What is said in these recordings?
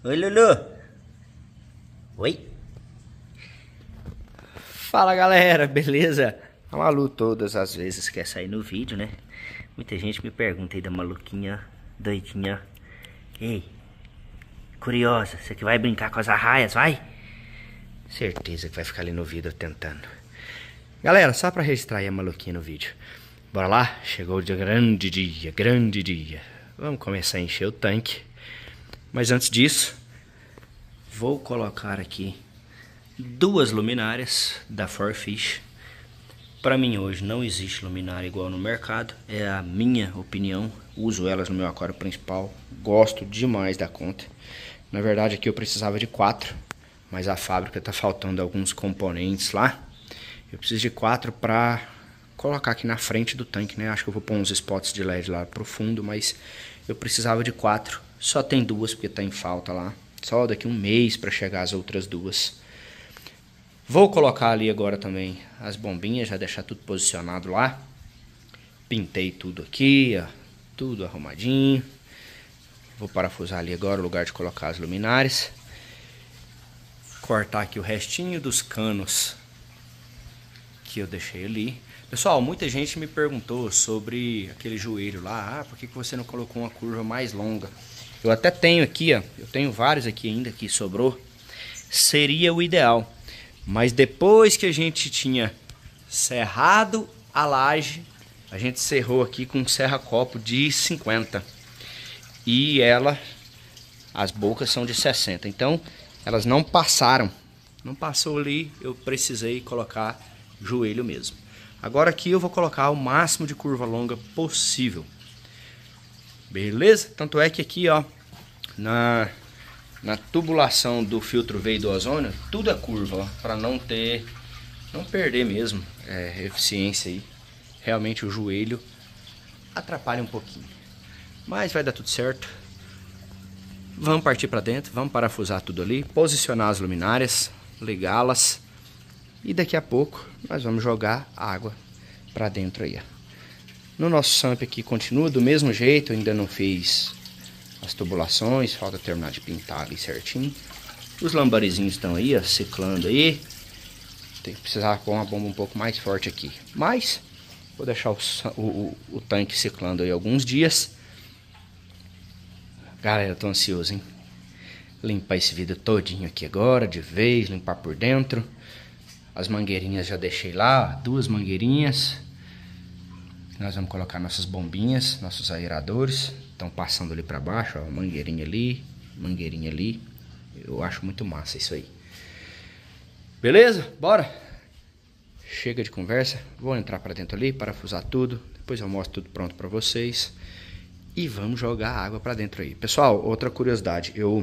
Oi, Lulu. Oi. Fala, galera, beleza? A Malu todas as vezes quer sair no vídeo, né? Muita gente me pergunta aí da maluquinha, doidinha. Ei, curiosa, você que vai brincar com as arraias, vai? Certeza que vai ficar ali no vídeo tentando. Galera, só pra registrar aí a maluquinha no vídeo. Bora lá? Chegou o grande dia, grande dia. Vamos começar a encher o tanque. Mas antes disso, vou colocar aqui duas luminárias da Forfish. Para mim hoje não existe luminária igual no mercado, é a minha opinião. Uso elas no meu aquário principal, gosto demais da conta. Na verdade aqui eu precisava de 4, mas a fábrica tá faltando alguns componentes lá. Eu preciso de 4 para colocar aqui na frente do tanque, né? Acho que eu vou pôr uns spots de LED lá pro fundo, mas eu precisava de 4. Só tem 2 porque tá em falta lá. Só daqui um mês para chegar as outras 2. Vou colocar ali agora também as bombinhas, já deixar tudo posicionado lá. Pintei tudo aqui, ó, tudo arrumadinho. Vou parafusar ali agora o lugar de colocar as luminárias. Cortar aqui o restinho dos canos que eu deixei ali. Pessoal, muita gente me perguntou sobre aquele joelho lá. Ah, por que você não colocou uma curva mais longa? Eu até tenho aqui, ó, eu tenho vários aqui ainda que sobrou. Seria o ideal. Mas depois que a gente tinha serrado a laje, a gente serrou aqui com um serra-copo de 50. E as bocas são de 60. Então, elas não passaram. Não passou ali, eu precisei colocar joelho mesmo. Agora aqui eu vou colocar o máximo de curva longa possível. Beleza? Tanto é que aqui, ó, na tubulação do filtro veio do ozônio, tudo é curva, ó, para não perder mesmo eficiência aí. Realmente o joelho atrapalha um pouquinho, mas vai dar tudo certo. Vamos partir para dentro, vamos parafusar tudo ali, posicionar as luminárias, ligá-las e daqui a pouco nós vamos jogar água para dentro aí, ó. No nosso SAMP aqui continua do mesmo jeito, eu ainda não fiz as tubulações, falta terminar de pintar ali certinho. Os lambarizinhos estão aí, ó, ciclando aí. Tem que precisar pôr uma bomba um pouco mais forte aqui. Mas vou deixar o tanque ciclando aí alguns dias. Galera, eu tô ansioso, hein? Limpar esse vidro todinho aqui agora, de vez, limpar por dentro. As mangueirinhas já deixei lá, ó, 2 mangueirinhas. Nós vamos colocar nossas bombinhas, nossos aeradores. Estão passando ali para baixo, ó, mangueirinha ali. Eu acho muito massa isso aí. Beleza? Bora? Chega de conversa. Vou entrar para dentro ali, parafusar tudo. Depois eu mostro tudo pronto para vocês. E vamos jogar água para dentro aí. Pessoal, outra curiosidade. Eu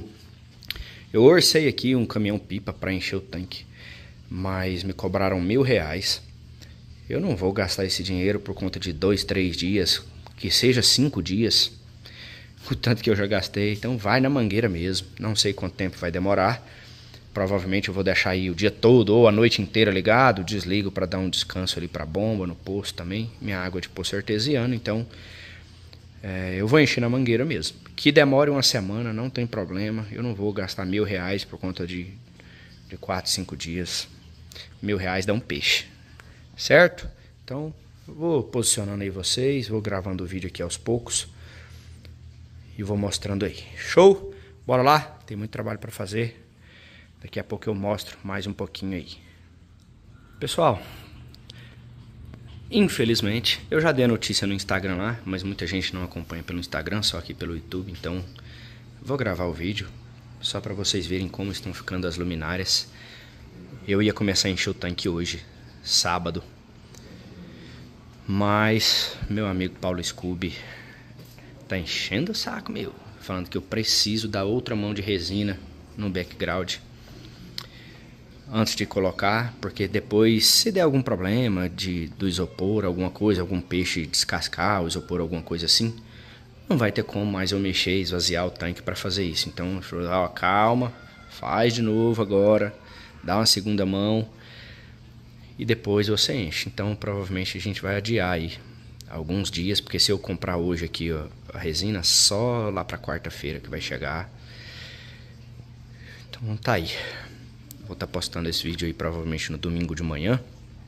orcei aqui um caminhão pipa para encher o tanque. Mas me cobraram R$1.000. Eu não vou gastar esse dinheiro por conta de 2, 3 dias, que seja 5 dias, o tanto que eu já gastei. Então vai na mangueira mesmo, não sei quanto tempo vai demorar. Provavelmente eu vou deixar aí o dia todo ou a noite inteira ligado, desligo para dar um descanso ali para a bomba, no poço também. Minha água é de poço artesiano, então eu vou encher na mangueira mesmo. Que demore uma semana, não tem problema, eu não vou gastar R$1.000 por conta de 4, 5 dias. R$1.000 dá um peixe. Certo? Então, eu vou posicionando aí vocês, vou gravando o vídeo aqui aos poucos e vou mostrando aí. Show? Bora lá? Tem muito trabalho para fazer. Daqui a pouco eu mostro mais um pouquinho aí. Pessoal, infelizmente, eu já dei a notícia no Instagram lá, mas muita gente não acompanha pelo Instagram, só aqui pelo YouTube, então vou gravar o vídeo só para vocês verem como estão ficando as luminárias. Eu ia começar a encher o tanque hoje, sábado, mas meu amigo Paulo Scooby tá enchendo o saco meu, falando que eu preciso da outra mão de resina no background antes de colocar, porque depois se der algum problema do isopor, alguma coisa, algum peixe descascar o isopor, alguma coisa assim, não vai ter como mais eu mexer, esvaziar o tanque para fazer isso. Então, ó, calma, faz de novo agora, dá uma segunda mão e depois você enche. Então provavelmente a gente vai adiar aí alguns dias, porque se eu comprar hoje aqui, ó, a resina, só lá para quarta-feira que vai chegar. Então tá aí. Vou estar postando esse vídeo aí provavelmente no domingo de manhã.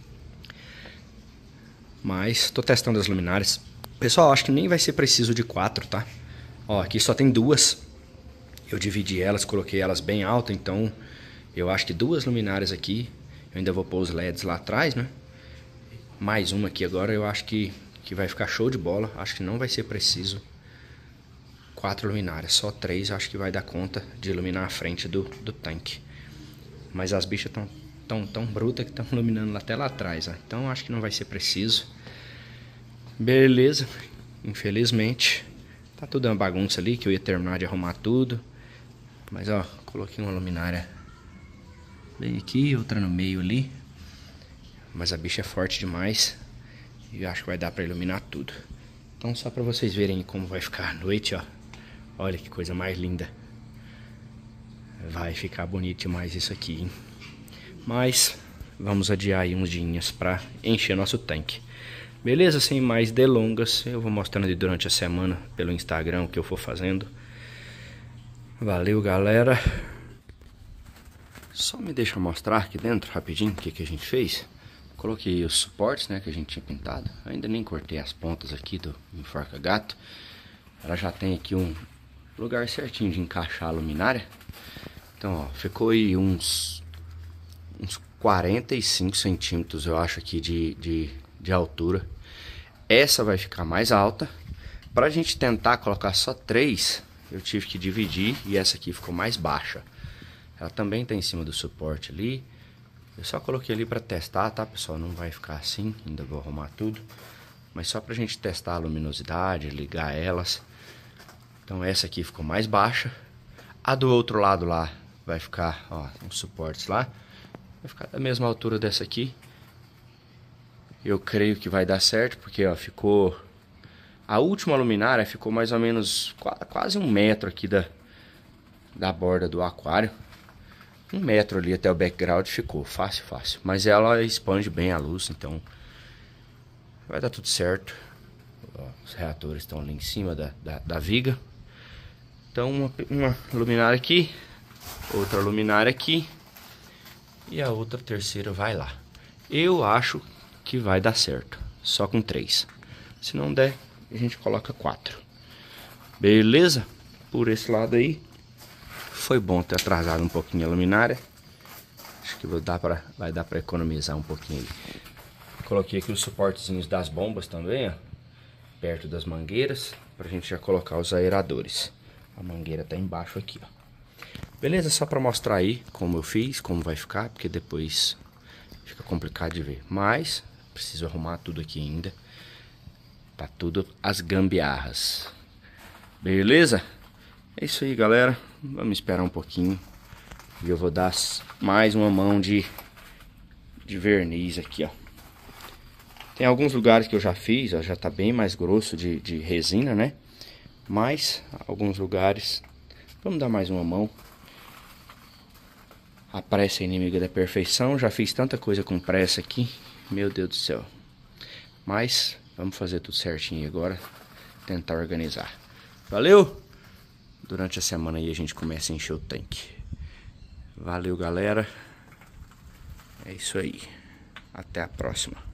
Mas tô testando as luminárias. Pessoal, acho que nem vai ser preciso de 4, tá? Ó, aqui só tem 2. Eu dividi elas, coloquei elas bem altas, então eu acho que 2 luminárias aqui. Eu ainda vou pôr os LEDs lá atrás, né? Mais uma aqui agora, eu acho que vai ficar show de bola. Acho que não vai ser preciso 4 luminárias, só 3 acho que vai dar conta de iluminar a frente do tanque. Mas as bichas tão brutas que estão iluminando até lá atrás, ó. Então acho que não vai ser preciso. Beleza, infelizmente tá tudo uma bagunça ali, que eu ia terminar de arrumar tudo. Mas ó, coloquei uma luminária bem aqui, outra no meio ali. Mas a bicha é forte demais e eu acho que vai dar pra iluminar tudo. Então só pra vocês verem como vai ficar a noite, ó. Olha que coisa mais linda. Vai ficar bonito demais isso aqui, hein? Mas vamos adiar aí uns dias pra encher nosso tanque. Beleza? Sem mais delongas, eu vou mostrando ali durante a semana pelo Instagram o que eu for fazendo. Valeu, galera. Só me deixa mostrar aqui dentro rapidinho o que a gente fez. Coloquei os suportes, né, que a gente tinha pintado. Ainda nem cortei as pontas aqui do enforca-gato. Ela já tem aqui um lugar certinho de encaixar a luminária. Então, ó, ficou aí uns 45 centímetros, eu acho, aqui de altura. Essa vai ficar mais alta. Pra gente tentar colocar só 3, eu tive que dividir e essa aqui ficou mais baixa. Ela também tá em cima do suporte ali. Eu só coloquei ali pra testar, tá, pessoal? Não vai ficar assim, ainda vou arrumar tudo. Mas só pra gente testar a luminosidade, ligar elas. Então essa aqui ficou mais baixa. A do outro lado lá vai ficar, ó, uns suportes lá. Vai ficar da mesma altura dessa aqui. Eu creio que vai dar certo, porque ó, ficou... A última luminária ficou mais ou menos quase 1 metro aqui da borda do aquário. 1 metro ali até o background ficou, fácil. Mas ela expande bem a luz, então vai dar tudo certo. Ó, os reatores estão ali em cima da viga. Então uma luminária aqui, outra luminária aqui e a outra terceira vai lá. Eu acho que vai dar certo, só com 3. Se não der, a gente coloca 4. Beleza? Por esse lado aí, foi bom ter atrasado um pouquinho a luminária. Acho que vai dar pra economizar um pouquinho aí. Coloquei aqui os suportezinhos das bombas também, ó, perto das mangueiras, pra gente já colocar os aeradores. A mangueira tá embaixo aqui, ó. Beleza? Só pra mostrar aí como eu fiz, como vai ficar, porque depois fica complicado de ver. Mas preciso arrumar tudo aqui ainda. Tá tudo as gambiarras. Beleza? É isso aí, galera. Vamos esperar um pouquinho. E eu vou dar mais uma mão de verniz aqui, ó. Tem alguns lugares que eu já fiz, ó, já tá bem mais grosso de resina, né? Mas alguns lugares, vamos dar mais uma mão. A pressa é inimiga da perfeição. Já fiz tanta coisa com pressa aqui, meu Deus do céu. Mas vamos fazer tudo certinho agora, tentar organizar. Valeu! Durante a semana aí a gente começa a encher o tanque. Valeu, galera. É isso aí. Até a próxima.